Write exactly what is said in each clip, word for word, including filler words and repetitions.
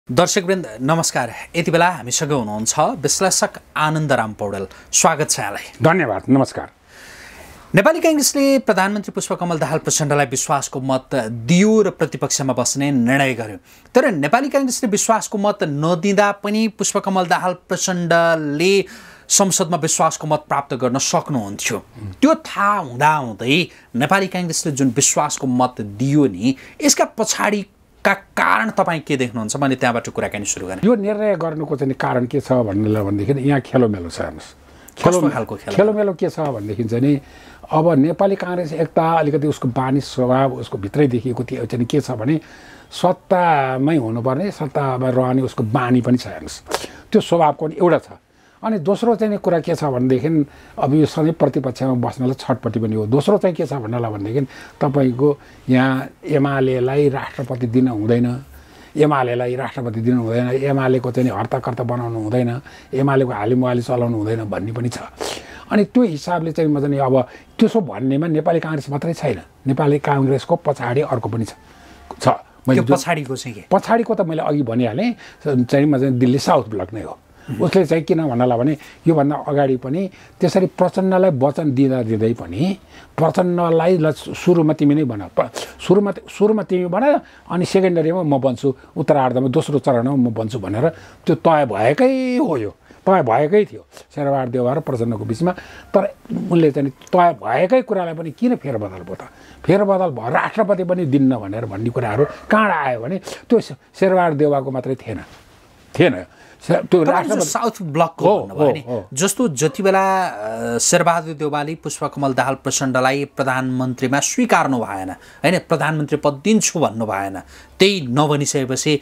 दर्शकवृन्द नमस्कार। यति बेला हामीसँग हुनुहुन्छ विश्लेषक आनन्दराम पौडेल। स्वागत छ यहाँलाई। धन्यवाद। नमस्कार। नेपाली कांग्रेसले प्रधानमन्त्री पुष्पकमल दाहाल प्रचण्डलाई विश्वासको मत दियो र प्रतिपक्षमा बस्ने निर्णय गर्यो। तर नेपाली कांग्रेसले विश्वासको मत नदिँदा पनि पुष्पकमल दाहाल प्रचण्डले संसदमा विश्वासको मत प्राप्त गर्न सक्नुहुन्थ्यो। त्यो थाहा हुँदाहुँदै नेपाली कांग्रेसले जुन विश्वासको मत दियो नि, यसका पछाडि का कारण तपाईँ के देख्नुहुन्छ? मैले त्यहाँबाट कुराकानी सुरु गरेँ। यो निर्णय गर्नुको चाहिँ कारण के छ भन्नुलाई भनेदेखि यहाँ खेलोमेलो छ। हेर्नुहोस्, खेलो खालको खेलोमेलो के छ भनेदेखि चाहिँ नि अब नेपाली कांग्रेस एकता अलिकति उसको बानी स्वभाव उसको भित्रै देखिएको त्यो चाहिँ के छ भने सत्तामै हुनुपर्ने, सत्तामा रहने उसको बानी पनि छ। हेर्नुहोस्, त्यो स्वभावको पनि एउटा छ। अनि दोस्रो चाहिँ कुरा के छ भनेदेखि अब यो सधैँ प्रतिपक्षमा बस्नलाई छटपट्टि पनि हो। दोस्रो चाहिँ के छ भन्नलाई भनेदेखि तपाईँको यहाँ एमालेलाई राष्ट्रपति दिन हुँदैन, एमालेलाई राष्ट्रपति दिनु हुँदैन, एमालेको चाहिँ हर्ताकर्ता बनाउनु हुँदैन, एमालेको हालिमुहाली चलाउनु हुँदैन भन्ने पनि छ। अनि त्यो हिसाबले चाहिँ म चाहिँ अब त्यसो भन्नेमा नेपाली कांग्रेस मात्रै छैन, नेपाली कांग्रेसको पछाडि अर्को पनि छ छ मैले पछाडिको चाहिँ के पछाडिको त मैले अघि भनिहालेँ चाहिँ म चाहिँ दिल्ली साउथ ब्लक नै हो। उसले चाहिँ किन भन्नला भने योभन्दा अगाडि पनि त्यसरी प्रचण्डलाई वचन दिँदा दिँदै पनि प्रचण्डलाई ल सुरुमा तिमी नै बना, सुरुमा सुरुमा तिमी बना, अनि सेकेन्डरीमा म बन्छु, उत्तरार्धमा दोस्रो चरणमा म बन्छु भनेर त्यो तय भएकै हो। यो तय भएकै थियो शेरबहादुर देउवा र प्रचण्डको बिचमा। तर उनले चाहिँ तय भएकै कुरालाई पनि किन फेरबदल भयो त? फेरबदल भयो राष्ट्रपति पनि दिन्न भनेर भन्ने कुराहरू कहाँ आयो भने त्यो शेरबहादुर देउवाको मात्रै थिएन थिएन त्यो राष्ट्रपति साउथ ब्लकको भन्नुभयो नि। जस्तो जति बेला शेरबहादुर देउवाले पुष्पकमल दाहाल प्रचण्डलाई प्रधानमन्त्रीमा स्वीकार्नु भएन, होइन, प्रधानमन्त्री पद दिन्छु भन्नु भएन, त्यही नभनिसकेपछि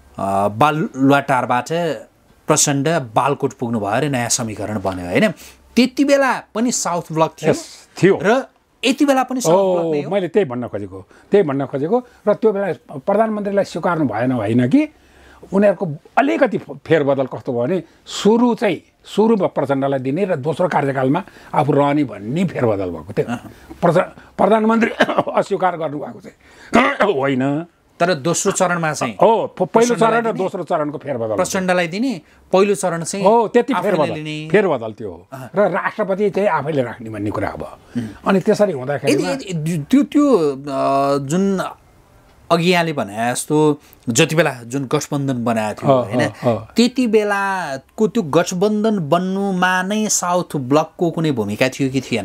बालुवाटारबाट प्रचण्ड बालकोट पुग्नु भयो र नयाँ समीकरण बन्यो, होइन? त्यति बेला पनि साउथ ब्लक थियो थियो र यति बेला पनि साउथ ब्लक नै हो। मैले त्यही भन्न खोजेको त्यही भन्न खोजेको र त्यो बेला प्रधानमन्त्रीलाई स्वीकार्नु भएन होइन कि उनीहरूको अलिकति फेरबदल कस्तो भयो भने सुरु चाहिँ सुरुमा प्रचण्डलाई दिने र दोस्रो कार्यकालमा आफू रहने भन्ने फेरबदल भएको थियो। प्रधानमन्त्री अस्वीकार गर्नुभएको चाहिँ होइन, तर दोस्रो चरणमा चाहिँ हो पहिलो चरण र दोस्रो चरणको फेरबदल प्रचण्डलाई दिने पहिलो चरण चाहिँ हो त्यति फेरबदल फेरबदल त्यो हो र राष्ट्रपति चाहिँ आफैले राख्ने भन्ने कुरा अब। अनि त्यसरी हुँदाखेरि त्यो त्यो जुन अघि यहाँले भने जस्तो जति बेला जुन गठबन्धन बनाएको थियो, होइन, त्यति बेलाको त्यो गठबन्धन बन्नुमा नै साउथ ब्लकको कुनै भूमिका थियो कि थिएन?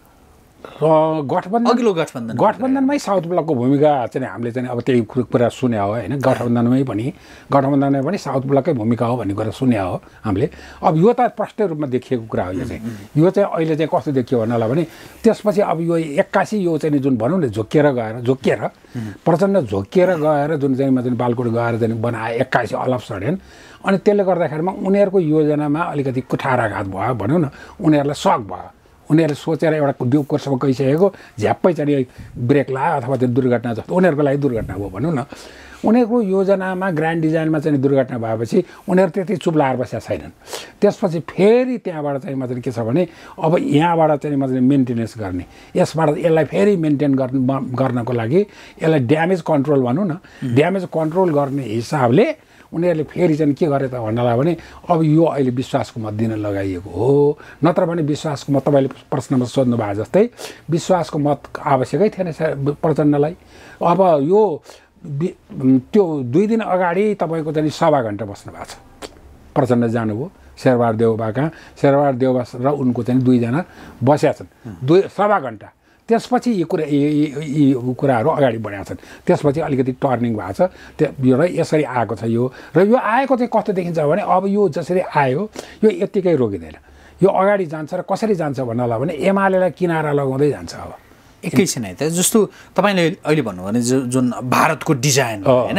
गठबन्धन अघिल्लो गठबन्धन गठबन्धनमै साउथ ब्लकको भूमिका चाहिँ हामीले चाहिँ अब त्यही कुरा सुने हो, होइन? गठबन्धनमै पनि गठबन्धनमै पनि साउथ ब्लककै भूमिका हो भन्ने कुरा सुने हो हामीले। अब यो त प्रष्ट रूपमा देखिएको कुरा हो। यो चाहिँ यो चाहिँ अहिले चाहिँ कस्तो देखियो भन्नलाई भने त्यसपछि अब यो एक्कासी यो चाहिँ जुन भनौँ न झोकिएर गएर झोकिएर प्रचण्ड झोकिएर गएर जुन चाहिँ चाहिँ बालकोट गएर चाहिँ बनाए एक्कासी अलप सडेन। अनि त्यसले गर्दाखेरिमा उनीहरूको योजनामा अलिकति कुठाराघात भयो भनौँ न, उनीहरूलाई सक भयो। उनीहरूले सोचेर एउटा डिउ कोर्समा गइसकेको झ्याप्पै चाहिँ ब्रेक लाग्यो अथवा त्यो दुर्घटना जस्तो उनीहरूको लागि दुर्घटना भयो भनौँ न। उनीहरूको योजनामा ग्रान्ड डिजाइनमा चाहिँ दुर्घटना भएपछि उनीहरू त्यति चुप लाएर बसेका छैनन्। त्यसपछि फेरि त्यहाँबाट चाहिँ मतलब के छ भने अब यहाँबाट चाहिँ मतलब मेन्टेनेन्स गर्ने, यसबाट यसलाई फेरि मेन्टेन गर्नु गर्नको लागि यसलाई ड्यामेज कन्ट्रोल भनौँ न, ड्यामेज कन्ट्रोल गर्ने हिसाबले उनीहरूले फेरि चाहिँ के गरे त भन्नलाई भने अब यो अहिले विश्वासको मत दिन लगाइएको हो। नत्र भने विश्वासको मत तपाईँले प्रश्नमा सोध्नु भए जस्तै विश्वासको मत आवश्यकै थिएन प्रचण्डलाई। अब यो त्यो दुई दिन अगाडि तपाईँको चाहिँ सभा घन्टा बस्नु भएको छ। प्रचण्ड जानुभयो शेरबहादुर देउवा कहाँ, शेरबहादुर देउवा र उनको चाहिँ दुईजना बसेका छन् दुई सभा घन्टा। त्यसपछि यो कुरा यी कुराहरू अगाडि बढाएका छन्। त्यसपछि अलिकति टर्निङ भएको छ त्यो र यसरी आएको छ यो। र यो आएको चाहिँ कस्तो देखिन्छ भने अब यो जसरी आयो यो यत्तिकै रोकिँदैन, यो अगाडि जान्छ र कसरी जान्छ भन्नलाई भने एमालेलाई किनारा लगाउँदै जान्छ। अब एकैछिन है त, जस्तो तपाईँले अहिले भन्नुभयो भने जुन भारतको डिजाइन होइन,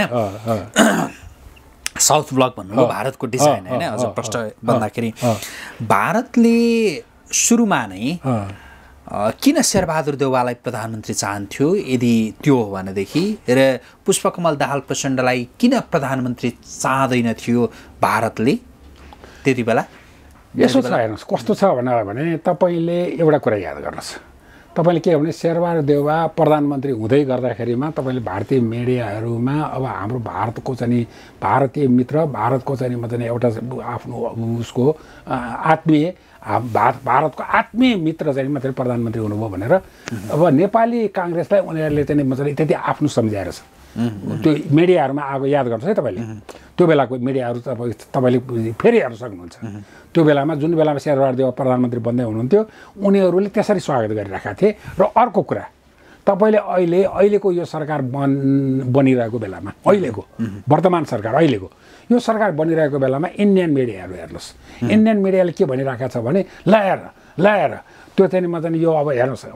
साउथ ब्लक भन्नुभयो भारतको डिजाइन होइन, अझ प्रष्ट भन्दाखेरि भारतले सुरुमा नै किन शेरबहादुर देउवालाई प्रधानमन्त्री चाहन्थ्यो यदि त्यो हो भनेदेखि, र पुष्पकमल दाहाल प्रचण्डलाई किन प्रधानमन्त्री चाहँदैन थियो भारतले त्यति बेला? यसो छ हेर्नुहोस् कस्तो छ भने तपाईँले एउटा कुरा याद गर्नुहोस्, तपाईँले के भने शेरबहादुर देउबा प्रधानमन्त्री हुँदै गर्दाखेरिमा तपाईँले भारतीय मिडियाहरूमा अब हाम्रो भारतको चाहिँ भारतीय मित्र भारतको चाहिँ म चाहिँ एउटा आफ्नो उसको आत्मीय भारत भारतको आत्मीय मित्र चाहिँ मात्रै प्रधानमन्त्री हुनुभयो भनेर अब नेपाली काङ्ग्रेसलाई उनीहरूले चाहिँ मतलब त्यति आफ्नो सम्झाएर छ त्यो मिडियाहरूमा आएको याद गर्नुहोस् है तपाईँले त्यो बेलाको मिडियाहरू तपाईँ तपाईँले फेरि हेर्न सक्नुहुन्छ त्यो बेलामा जुन बेलामा शेरबहादुर देउबा प्रधानमन्त्री बन्दै हुनुहुन्थ्यो उनीहरूले त्यसरी स्वागत गरिरहेका थिए र अर्को कुरा तपाईँले अहिले अहिलेको यो सरकार बन बनिरहेको बेलामा अहिलेको वर्तमान सरकार अहिलेको यो सरकार बनिरहेको बेलामा इन्डियन मिडियाहरू हेर्नुहोस् इन्डियन मिडियाले के भनिरहेको छ भने लाएर लाएर त्यो चाहिँ म चाहिँ यो अब हेर्नुहोस्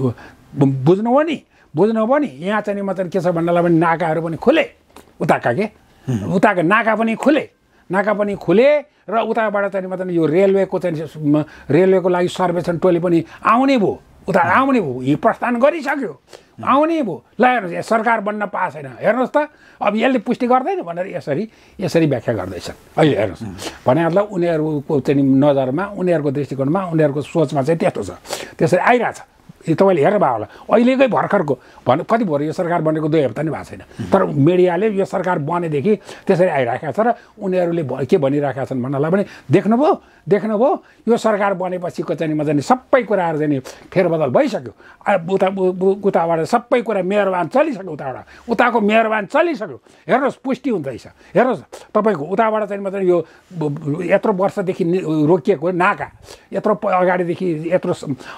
बुझ्नु हो नि बुझ्नु भयो नि यहाँ चाहिँ म चाहिँ के छ भन्नलाई पनि नाकाहरू पनि खुले उताका के उताका नाका पनि खुले नाका पनि खुले र उताबाट चाहिँ म चाहिँ यो रेलवेको चाहिँ रेलवेको लागि सर्वेक्षण टोली पनि आउने भयो उता आउने भयो यी प्रस्थान गरिसक्यो आउने भयो ल हेर्नुहोस् सरकार बन्न पाएको छैन हेर्नुहोस् त अब यसले पुष्टि गर्दैन भनेर यसरी यसरी व्याख्या गर्दैछन् अहिले हेर्नुहोस् भने मतलब उनीहरूको चाहिँ नजरमा उनीहरूको दृष्टिकोणमा उनीहरूको सोचमा चाहिँ त्यस्तो छ त्यसरी आइरहेछ तपाईँले हेर्नु भयो होला अहिलेकै भर्खरको भन कति भयो यो सरकार बनेको दुई हप्ता नि भएको छैन तर मिडियाले यो सरकार बनेदेखि त्यसरी आइरहेका छ र उनीहरूले के भनिरहेका छन् भन्नलाई पनि देख्नुभयो देख्नुभयो यो सरकार बनेपछिको चाहिँ म चाहिँ सबै कुराहरू चाहिँ फेरबदल भइसक्यो उता उताबाट सबै कुरा मेयरवान चलिसक्यो उताबाट उताको मेयरवान चलिसक्यो हेर्नुहोस् पुष्टि हुँदैछ हेर्नुहोस् तपाईँको उताबाट चाहिँ म चाहिँ यो यत्रो वर्षदेखि रोकिएको नाका यत्रो अगाडिदेखि यत्रो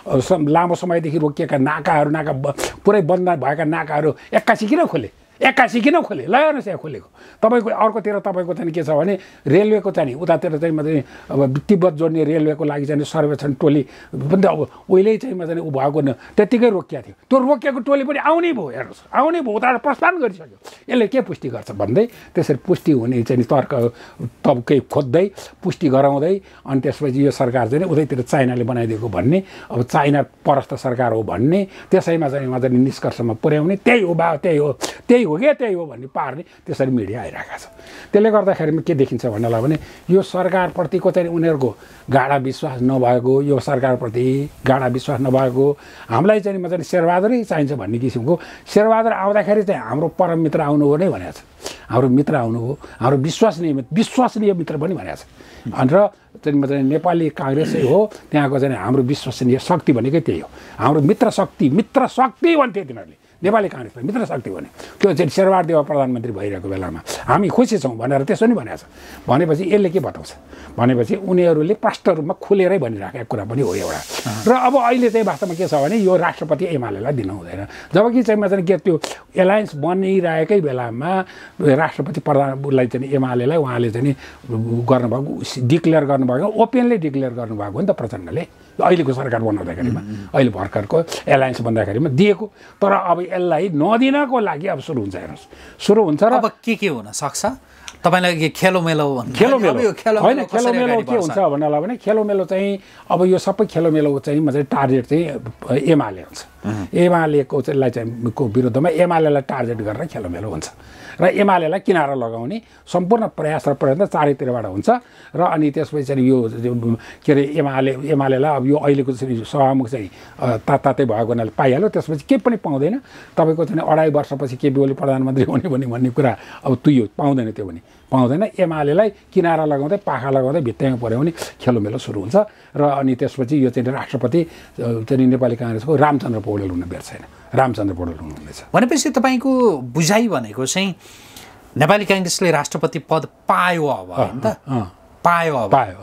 लामो समयदेखि रोकिएका नाकाहरू नाका पुरै बन्द भएका नाकाहरू एक्कासी किन खोले एक्कासी किन खोले ल हेर्नुहोस् यहाँ खोलेको तपाईँको अर्कोतिर तपाईँको चाहिँ के छ भने रेलवेको चाहिँ उतातिर चाहिँ म चाहिँ अब तिब्बत जोड्ने रेलवेको लागि चाहिँ सर्वेक्षण टोली पनि त अब उहिल्यै चाहिँ म चाहिँ ऊ भएको न त्यत्तिकै रोकिएको थियो त्यो रोकिएको टोली पनि आउने भयो हेर्नुहोस् आउने भयो उताबाट प्रस्थान गरिसक्यो यसले के पुष्टि गर्छ भन्दै त्यसरी पुष्टि हुने चाहिँ तर्क तबकै खोज्दै पुष्टि गराउँदै अनि त्यसपछि यो सरकार चाहिँ उतैतिर चाइनाले बनाइदिएको भन्ने अब चाइना परस्त सरकार हो भन्ने त्यसैमा चाहिँ म चाहिँ निष्कर्षमा पुर्याउने त्यही हो बा त्यही हो त्यही हो क्या त्यही हो भन्ने पार्ने त्यसरी मिडिया आइरहेको छ त्यसले गर्दाखेरिमा के देखिन्छ भन्नलाई भने यो सरकारप्रतिको चाहिँ उनीहरूको गाढा विश्वास नभएको यो सरकारप्रति गाढा विश्वास नभएको हामीलाई चाहिँ म चाहिँ शेरबहादुरै चाहिन्छ भन्ने किसिमको शेरबहादुर आउँदाखेरि चाहिँ हाम्रो परम मित्र आउनु हो नै भनेको छ हाम्रो मित्र आउनु हो हाम्रो विश्वसनीय विश्वसनीय मित्र पनि भनेको छ अनि र चाहिँ म चाहिँ नेपाली काङ्ग्रेसै हो त्यहाँको चाहिँ हाम्रो विश्वसनीय शक्ति भनेकै त्यही हो हाम्रो मित्र शक्ति मित्र शक्ति भन्थे तिनीहरूले नेपाली काङ्ग्रेसलाई मित्र शक्ति भने त्यो चाहिँ शेरबहादुर देउबा प्रधानमन्त्री भइरहेको बेलामा हामी खुसी छौँ भनेर त्यसो नि भनेको छ भनेपछि यसले के बताउँछ भनेपछि उनीहरूले प्रष्ट रूपमा खुलेरै भनिराखेको कुरा पनि हो एउटा र अब अहिले चाहिँ वास्तवमा के छ भने यो राष्ट्रपति एमालेलाई दिनु हुँदैन जबकि चाहिँ म चाहिँ के त्यो एलायन्स बनिरहेकै बेलामा राष्ट्रपति प्रधानलाई चाहिँ एमालेलाई उहाँले चाहिँ गर्नुभएको डिक्लेयर गर्नुभएको ओपनली डिक्लेयर गर्नुभएको हो नि त प्रचण्डले अहिलेको सरकार बनाउँदाखेरिमा अहिले भर्खरको एलायन्स बन्दाखेरिमा दिएको तर अब यसलाई नदिनको लागि अब सुरु हुन्छ हेर्नुहोस् सुरु हुन्छ र अब के के हुन सक्छ तपाईँलाई खेलोमेलो खेलोमेलो होइन खेलोमेलो के हुन्छ भन्नलाई भने खेलोमेलो चाहिँ अब यो सबै खेलोमेलो चाहिँ म चाहिँ टार्गेट चाहिँ एमाले हुन्छ एमालेको चाहिँलाई चाहिँ को विरुद्धमा एमालेलाई टार्गेट गरेर खेलोमेलो हुन्छ र एमालेलाई किनारा लगाउने सम्पूर्ण प्रयास र प्रयत्न चारैतिरबाट हुन्छ र अनि त्यसपछि चाहिँ यो के अरे एमाले एमालेलाई अब यो अहिलेको चाहिँ सभामुख चाहिँ तात्तातै भएको हुनाले पाइहाल्यो त्यसपछि केही पनि पाउँदैन तपाईँको चाहिँ अढाई वर्षपछि केपी ओली प्रधानमन्त्री हुने भने भन्ने कुरा अब तुयो पाउँदैन त्यो पनि पाउँदैन एमालेलाई किनारा लगाउँदै पाखा लगाउँदै भित्तामा पुर्याउने खेलोमेलो सुरु हुन्छ र अनि त्यसपछि यो चाहिँ राष्ट्रपति चाहिँ नेपाली काङ्ग्रेसको रामचन्द्र पौडेल हुने बेर छैन रामचन्द्र पौडेल हुनुहुनेछ भनेपछि तपाईँको बुझाइ भनेको चाहिँ नेपाली काङ्ग्रेसले राष्ट्रपति पद पायो अब होइन त पायो अब पायो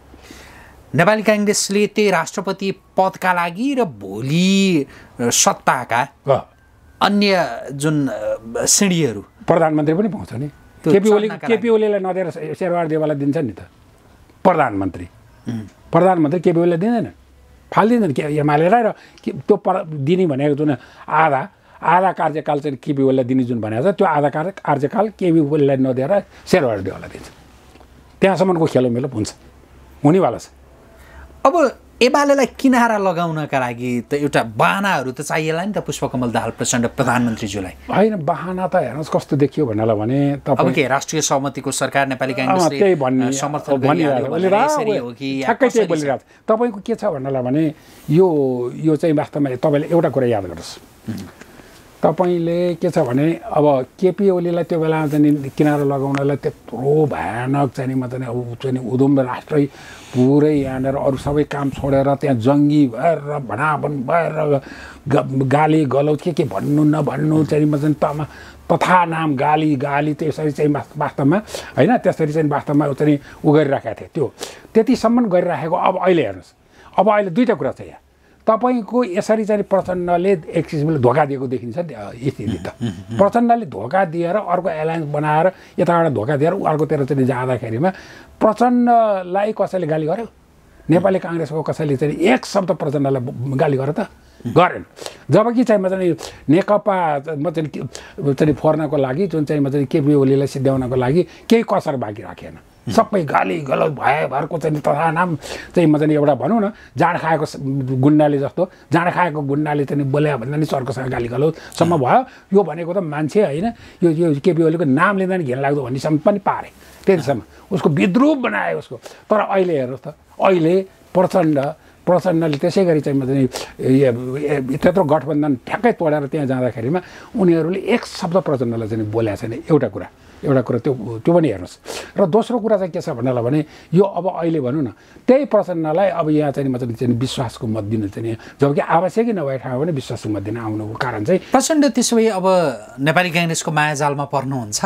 नेपाली काङ्ग्रेसले त्यही राष्ट्रपति पदका लागि र भोलि सत्ताका अन्य जुन श्रेणीहरू प्रधानमन्त्री पनि पाउँछ नि केपी ओली केपी ओलीलाई नदिएर शेरबहादुर देउवालाई दिन्छ नि त प्रधानमन्त्री प्रधानमन्त्री केपी ओलीलाई दिँदैन फालिदिँदैन के एमालेलाई र त्यो दिने भनेको जुन आधा आधा कार्यकाल चाहिँ केपी ओलीलाई दिने जुन भनेको छ त्यो आधा कार्यकाल केपी ओलीलाई नदिएर शेरबहादुर देउवालाई दिन्छ त्यहाँसम्मको खेलोमेलो हुन्छ हुनेवाला छ अब एमालेलाई किनारा लगाउनका लागि त एउटा बहानाहरू त चाहिएला नि त पुष्पकमल दाहाल प्रचण्ड प्रधानमन्त्रीज्यूलाई। होइन बहाना त हेर्नुहोस् कस्तो देखियो भन्नलाई भने अब के राष्ट्रिय सहमतिको सरकार नेपाली काङ्ग्रेसले त्यही भन्ने समर्थन भनिरहेको ठ्याक्कै त्यही बोलिरहेको तपाईँको के छ भन्नलाई भने यो यो चाहिँ वास्तवमा तपाईँले एउटा कुरा याद गर्नुहोस् तपाईँले के छ भने अब केपी ओलीलाई त्यो बेला चाहिँ किनारा लगाउनलाई त्यत्रो भयानक चाहिँ म चाहिँ अब चाहिँ उदुम राष्ट्रै पुरै यहाँनिर अरू सबै काम छोडेर त्यहाँ जङ्गी भएर भनाभन भएर गाली गलौज के के भन्नु नभन्नु चाहिँ म चाहिँ तमा तथा नाम गाली गाली त्यसरी चाहिँ वास्तवमा होइन त्यसरी चाहिँ वास्तवमा चाहिँ उ गरिराखेको थिएँ त्यो त्यतिसम्म गरिराखेको। अब अहिले हेर्नुहोस् अब अहिले दुईवटा कुरा छ यहाँ तपाईँको यसरी चाहिँ प्रचण्डले एक किसिमले धोका दिएको देखिन्छ स्थिति त प्रचण्डले धोका दिएर अर्को एलायन्स बनाएर यताबाट धोका दिएर अर्कोतिर चाहिँ जाँदाखेरिमा प्रचण्डलाई कसैले गाली गर्यो नेपाली काङ्ग्रेसको कसैले चाहिँ एक शब्द प्रचण्डलाई गाली गर्यो त गरेन। जबकि चाहिँ म चाहिँ नेकपा म चाहिँ चाहिँ फोर्नको लागि जुन चाहिँ म चाहिँ केपी ओलीलाई सिद्ध्याउनको लागि केही कसर बाँकी राखेन सबै गाली गलौज भए भरको चाहिँ तथा नाम चाहिँ म चाहिँ एउटा भनौँ न जाँड खाएको गुन्डाले जस्तो जाँड खाएको गुन्डाले चाहिँ बोल्या भन्दा नि चर्कोसँग गाली गलौजसम्म भयो। यो भनेको त मान्छे होइन यो यो केपी ओलीको नाम लिँदा नि घिन लाग्दो भन्नेसम्म पनि पारे त्यतिसम्म उसको विद्रूप बनायो उसको। तर अहिले हेर्नुहोस् त अहिले प्रचण्ड प्रचण्डले त्यसै गरी चाहिँ म चाहिँ त्यत्रो गठबन्धन ठ्याक्कै तोडेर त्यहाँ जाँदाखेरिमा उनीहरूले एक शब्द प्रचण्डलाई चाहिँ बोलेको छैन। एउटा कुरा एउटा कुरा त्यो त्यो पनि हेर्नुहोस्। र दोस्रो कुरा चाहिँ के छ भन्नलाई भने यो अब अहिले भनौँ न त्यही प्रचण्डलाई अब यहाँ चाहिँ म चाहिँ विश्वासको मत दिनु चाहिँ जबकि आवश्यकै नभए ठाउँ पनि विश्वासको मत दिन आउनुको कारण चाहिँ प्रचण्ड त्यसो भए अब नेपाली काङ्ग्रेसको मायाजालमा पर्नुहुन्छ।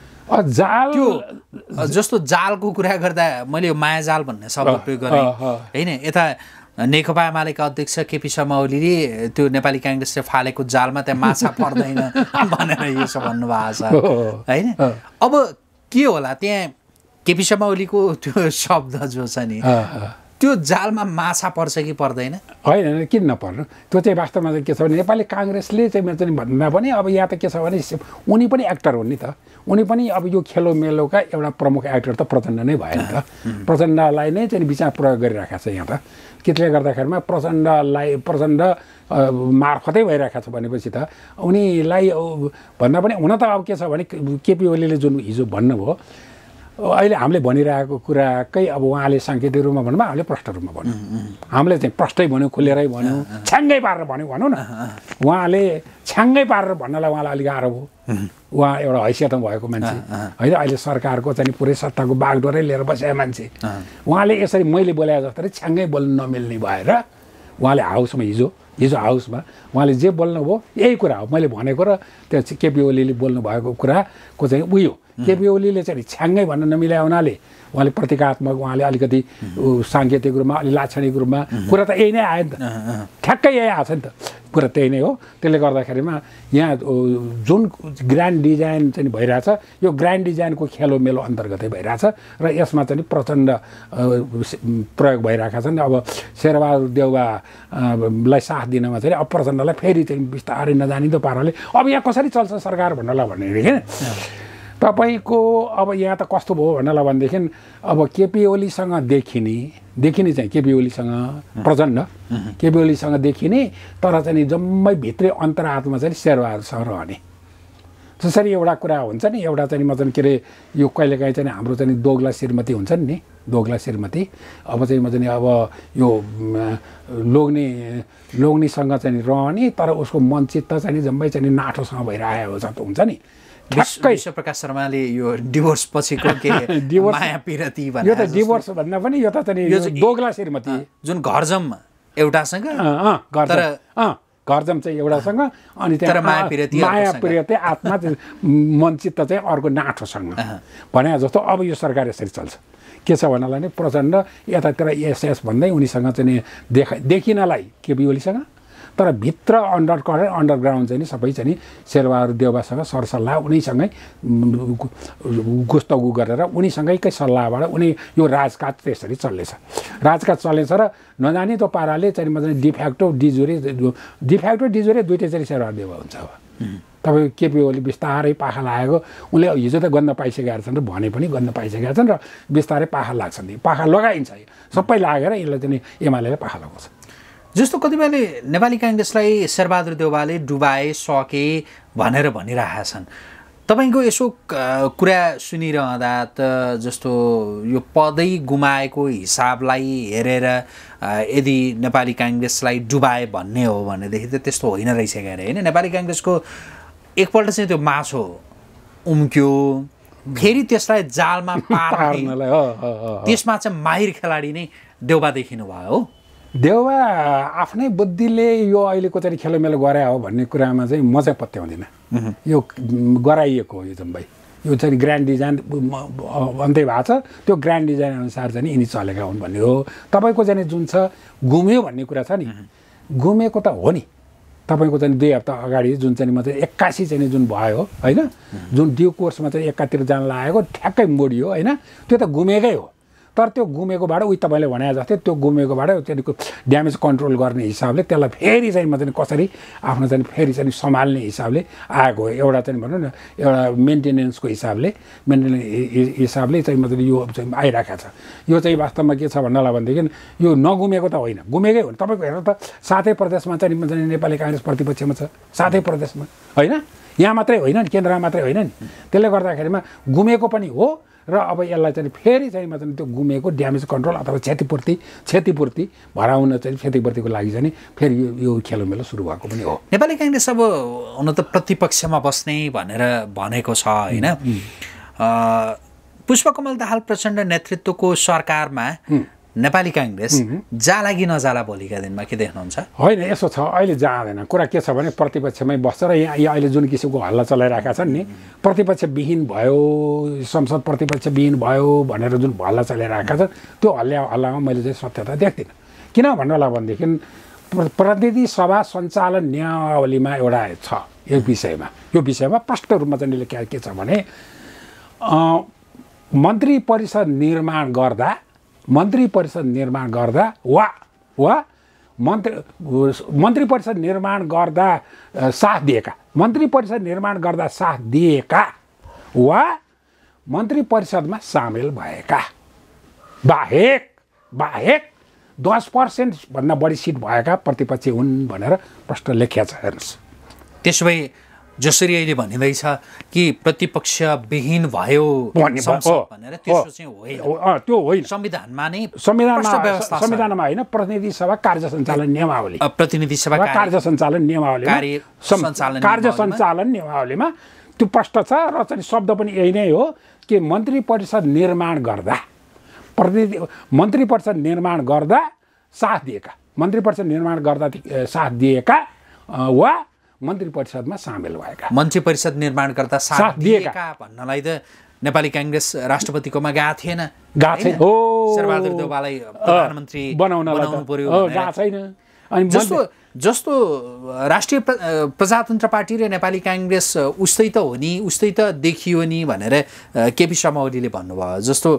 जाल जस्तो जालको कुरा गर्दा मैले यो मायाजाल भन्ने शब्द प्रयोग गरेँ होइन। यता नेकपा एमालेका अध्यक्ष केपी शर्मा ओलीले त्यो नेपाली काङ्ग्रेसले फालेको जालमा त्यहाँ माछा पर्दैन भनेर यसो भन्नुभएको छ होइन। अब के होला त्यहाँ केपी शर्मा ओलीको त्यो शब्द जो छ नि त्यो जालमा माछा पर्छ कि पर्दैन? होइन किन नपर्नु त्यो चाहिँ वास्तवमा चाहिँ के छ भने नेपाली काङ्ग्रेसले चाहिँ चाहिँ भन्दा पनि अब यहाँ त के छ भने उनी पनि एक्टर हुन् नि त उनी पनि अब यो खेलो मेलोका एउटा प्रमुख एक्टर त प्रचण्ड नै भयो नि त प्रचण्डलाई नै चाहिँ विचार प्रयोग गरिरहेको छ यहाँ त त्यसले गर्दाखेरिमा प्रचण्डलाई प्रचण्ड मार्फतै भइरहेको छ भनेपछि त उनीलाई भन्दा पनि हुन त अब के छ भने केपी ओलीले जुन हिजो भन्नुभयो अहिले हामीले भनिरहेको कुराकै अब उहाँले साङ्केतिक रूपमा भन्नुभयो हामीले प्रष्ट रूपमा भन्यौँ हामीले चाहिँ प्रष्टै भन्यौँ खुलेरै भन्यौँ छ्याङ्गै पारेर भन्यौँ भनौँ न उहाँले छ्याङ्गै पारेर भन्नलाई उहाँलाई अलिक गाह्रो भयो। उहाँ एउटा हैसियतमा भएको मान्छे होइन अहिले सरकारको चाहिँ पुरै सत्ताको बागडोरै लिएर बसेको मान्छे उहाँले यसरी मैले बोले जस्तै छ्याङ्गै बोल्नु नमिल्ने भएर उहाँले हाउसमा हिजो हिजो हाउसमा उहाँले जे बोल्नुभयो यही कुरा हो मैले भनेको र त्यो केपी ओलीले बोल्नु भएको कुराको चाहिँ उयो केपी ओलीले चाहिँ छ्याङ्गै भन्न नमिलाए हुनाले उहाँले प्रतीकात्मक उहाँले अलिकति साङ्केतिक रूपमा अलि लाक्षणिक रूपमा कुरा त यही नै आयो नि त ठ्याक्कै यही आएको छ नि त कुरा त्यही नै हो। त्यसले गर्दाखेरिमा यहाँ जुन ग्रान्ड डिजाइन चाहिँ भइरहेछ यो ग्रान्ड डिजाइनको खेलो मेलो अन्तर्गतै भइरहेछ र यसमा चाहिँ प्रचण्ड प्रयोग भइरहेका छन्। अब शेरबहादुर देउबालाई साथ दिनमा चाहिँ अब प्रचण्डलाई फेरि चाहिँ बिस्तारै नजानिदो पाराले अब यहाँ कसरी चल्छ सरकार भन्नलाई भनेदेखि तपाईँको अब यहाँ त कस्तो भयो भन्नलाई भनेदेखि अब केपी ओलीसँग देखिने देखिने चाहिँ केपी ओलीसँग प्रचण्ड केपी ओलीसँग देखिने तर चाहिँ जम्मै भित्रै अन्तरात्मा चाहिँ शेरबहादुरसँग रहने जसरी एउटा कुरा हुन्छ नि एउटा चाहिँ म चाहिँ के अरे यो कहिलेकाहीँ चाहिँ हाम्रो चाहिँ दोग्ला श्रीमती हुन्छ नि दोग्ला श्रीमती अब चाहिँ म चाहिँ अब यो लोग्ने लोग्नेसँग चाहिँ रहने तर उसको मनचित्त चाहिँ जम्मै चाहिँ नाठोसँग भइरहेको जस्तो हुन्छ नि ठ्याक्कै विश्वप्रकाश शर्माले यो डिभोर्स पछिको के माया पिरती यो त डिभोर्स भन्दा पनि यो त चाहिँ दोग्ला श्रीमती जुन घरजम एउटासँग तर घरजम चाहिँ एउटासँग अनि त्यहाँ माया पिरती माया पिरती आत्मा मनचित्त चाहिँ अर्को नाठोसँग भने जस्तो अब यो सरकार यसरी चल्छ के छ भन्नलाई नै प्रचण्ड यतातिर एसएस भन्दै उनीसँग चाहिँ देखा देखिनलाई केपी ओलीसँग तर भित्र अन्डर करेन्ट अन्डरग्राउन्ड चाहिँ नि सबै चाहिँ शेरबहादुर देउबासँग सरसल्लाह उनीसँगै गुस्तगु गरेर उनीसँगैकै सल्लाहबाट उनी यो राजकाज त्यसरी चल्नेछ राजकाज चल्नेछ र नजाने त्यो पाराले चाहिँ म चाहिँ डिफ्याक्टो डिजुरे डिफ्याक्टो डिजुरे दुइटै चाहिँ शेरबहादुर देउबा हुन्छ अब तपाईँ केपी ओली बिस्तारै पाखा लागेको उनले हिजो त गन्ध पाइसकेका छन् र भने पनि गन्ध पाइसकेका छन् र बिस्तारै पाखा लाग्छन् पाखा लगाइन्छ सबै लागेर यसलाई चाहिँ एमालेले पाखा लगाउँछ जस्तो कतिपयले नेपाली काङ्ग्रेसलाई शेरबहादुर देउबाले डुबाए सके भनेर भनिरहेका छन् तपाईको यसो कुरा सुनिरहँदा त जस्तो यो पदै गुमाएको हिसाबलाई हेरेर यदि नेपाली काङ्ग्रेसलाई डुबाए भन्ने हो भनेदेखि त त्यस्तो होइन रहेछ गरे हैन नेपाली काङ्ग्रेसको एकपल्ट चाहिँ त्यो माछो उम्क्यो फेरि त्यसलाई जालमा पार्नलाई त्यसमा चाहिँ माहिर खेलाडी नै देउबा देखिनु भयो हो देउबा आफ्नै बुद्धिले यो अहिलेको चाहिँ खेलमेलो गरे हो भन्ने कुरामा चाहिँ म चाहिँ पत्याउँदिनँ यो गराइएको हो यो चाहिँ भाइ यो चाहिँ ग्रान्ड डिजाइन अन्त्य भएको छ त्यो ग्रान्ड डिजाइन अनुसार चाहिँ यिनी चलेका हुन् भन्ने हो तपाईँको चाहिँ जुन छ गुम्यो भन्ने कुरा छ नि गुमेको त हो नि तपाईँको चाहिँ दुई हप्ता अगाडि जुन चाहिँ म चाहिँ एक्कासी चाहिँ जुन भयो होइन जुन ड्यु कोर्समा चाहिँ एकातिर जान लागेको ठ्याक्कै मोडियो होइन त्यो त गुमेकै हो तर त्यो गुमेकोबाट उही तपाईँले भने जस्तै त्यो गुमेकोबाट त्यहाँदेखिको ड्यामेज कन्ट्रोल गर्ने हिसाबले त्यसलाई फेरि चाहिँ म चाहिँ कसरी आफ्नो चाहिँ फेरि चाहिँ सम्हाल्ने हिसाबले आएको हो एउटा चाहिँ भनौँ न एउटा मेन्टेनेन्सको हिसाबले मेन्टेनेन्स हिसाबले चाहिँ मतलब यो चाहिँ आइरहेको छ यो चाहिँ वास्तवमा के छ भन्नलाई भनेदेखि यो नगुमेको त होइन गुमेकै हो तपाईँको हेर्नु त सातै प्रदेशमा चाहिँ नेपाली काङ्ग्रेस प्रतिपक्षमा छ सातै प्रदेशमा होइन यहाँ मात्रै होइन नि केन्द्रमा मात्रै होइन नि त्यसले गर्दाखेरिमा गुमेको पनि हो र अब यसलाई चाहिँ फेरि चाहिँ मतलब त्यो गुमेको ड्यामेज कन्ट्रोल अथवा क्षतिपूर्ति क्षतिपूर्ति भराउन चाहिँ क्षतिपूर्तिको लागि चाहिँ फेरि यो खेलमेलो सुरु भएको पनि हो नेपाली काङ्ग्रेस अब हुन त प्रतिपक्षमा बस्ने भनेर भनेको छ होइन पुष्पकमल दाहाल प्रचण्ड नेतृत्वको सरकारमा नेपाली काङ्ग्रेस जाला कि नजाला भोलिका दिनमा के देख्नुहुन्छ होइन यसो छ अहिले जाँदैन कुरा के छ भने प्रतिपक्षमै बस्छ र यहाँ यहाँ अहिले जुन किसिमको हल्ला चलाइरहेका छन् नि प्रतिपक्षविहीन भयो संसद प्रतिपक्षविहीन भयो भनेर जुन हल्ला चलाइरहेका छन् त्यो हल्ला हल्लामा मैले चाहिँ सत्यता देख्दिनँ किन भन्नलाई भनेदेखि प्रतिनिधि सभा सञ्चालन नियमावलीमा एउटा छ यो विषयमा यो विषयमा प्रष्ट रूपमा चाहिँ के छ भने मन्त्री परिषद निर्माण गर्दा मन्त्री परिषद निर्माण गर्दा वा वा मन्त्री मन्त्री परिषद निर्माण गर्दा साथ दिएका मन्त्री परिषद निर्माण गर्दा साथ दिएका वा मन्त्री परिषदमा सामेल भएका बाहेक बाहेक दस पर्सेन्ट भन्दा बढी सिट भएका प्रतिपक्षी हुन् भनेर प्रश्न लेखिया छ हेर्नुहोस् त्यसो भए जसरी अहिले भनिँदैछ कि प्रतिपक्षविहीन भयो भनेर त्यसो चाहिँ होइन त्यो होइन संविधानमा नै संविधानमा संविधानमा होइन प्रतिनिधि सभा कार्य सञ्चालन नियमावली प्रतिनिधि सभा कार्य सञ्चालन नियमावली कार्य सञ्चालन नियमावलीमा त्यो प्रष्ट छ र चाहिँ शब्द पनि यही नै हो कि मन्त्री परिषद निर्माण गर्दा प्रतिनिधि मन्त्री परिषद निर्माण गर्दा साथ दिएका मन्त्री परिषद निर्माण गर्दा साथ दिएका वा मन्त्री परिषदमा सामेल भएका मन्त्री परिषद निर्माण गर्दा साथ दिएका भन्नलाई त नेपाली काङ्ग्रेस राष्ट्रपतिकोमा गएको थिएन गएको छैन हो शेरबहादुर देउबालाई प्रधानमन्त्री बनाउनु पर्यो गएको छैन अनि जस्तो जस्तो राष्ट्रिय प्रजातन्त्र पार्टी र नेपाली काङ्ग्रेस उस्तै त हो नि उस्तै त देखियो नि भनेर केपी शर्मा ओलीले भन्नुभयो जस्तो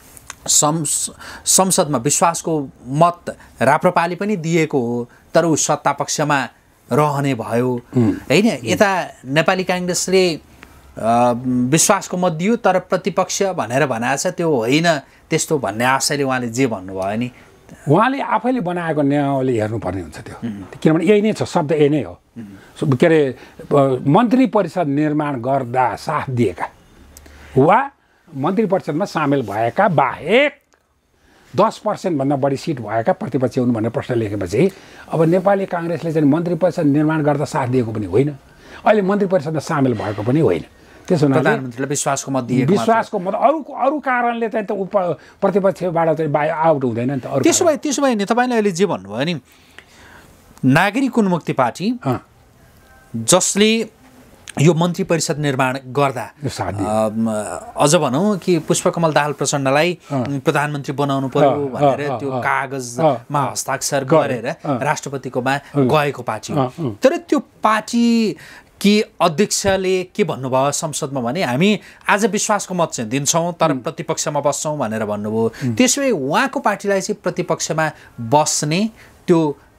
संसदमा विश्वासको मत राप्रपाले पनि दिएको हो तर ऊ सत्ता पक्षमा रहने भयो हैन यता नेपाली काङ्ग्रेसले विश्वासको मत दियो तर प्रतिपक्ष भनेर भनेको छ त्यो होइन त्यस्तो भन्ने आशयले उहाँले जे भन्नुभयो नि उहाँले आफैले बनाएको नियमावली हेर्नुपर्ने हुन्छ त्यो किनभने यही नै छ शब्द यही नै हो के अरे मन्त्री परिषद निर्माण गर्दा साथ दिएका वा मन्त्री परिषदमा सामेल भएका बाहेक दस पर्सेन्टभन्दा बढी सिट भएका प्रतिपक्षी हुन् भनेर प्रश्न लेखेपछि अब नेपाली काङ्ग्रेसले चाहिँ मन्त्री परिषद निर्माण गर्दा साथ दिएको पनि होइन अहिले मन्त्री परिषदमा सामेल भएको पनि होइन त्यसो हुनाले प्रधानमन्त्रीले विश्वासको मत दिएको विश्वासको मत अरू अरू कारणले चाहिँ त प्रतिपक्षबाट चाहिँ बाहिर आउट हुँदैन नि त अरू त्यसो भए त्यसो भए नि तपाईँले अहिले जे भन्नुभयो नि नागरिक उन्मुक्ति पार्टी जसले यो मन्त्री परिषद निर्माण गर्दा अझ भनौँ कि पुष्पकमल दाहाल प्रचण्डलाई प्रधानमन्त्री बनाउनु पर्यो भनेर त्यो कागजमा हस्ताक्षर गरेर राष्ट्रपतिकोमा गएको पार्टी हो तर त्यो पार्टी कि अध्यक्षले के भन्नुभयो संसदमा भने हामी आज विश्वासको मत चाहिँ दिन्छौँ तर प्रतिपक्षमा बस्छौँ भनेर भन्नुभयो त्यसै उहाँको पार्टीलाई चाहिँ प्रतिपक्षमा बस्ने त्यो